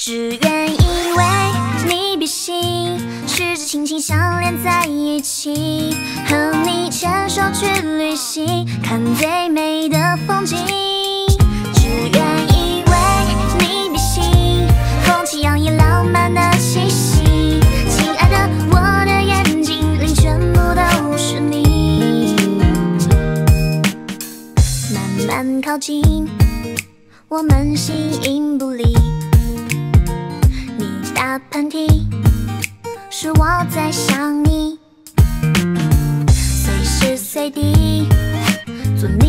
只愿以为你别醒，十指轻轻相连在一起，和你牵手去旅行，看最美的风景。只愿以为你别醒，风起洋溢浪漫的气息，亲爱的，我的眼睛里全部都是你。慢慢靠近，我们形影不离。 打喷嚏，是我在想你，随时随地做你。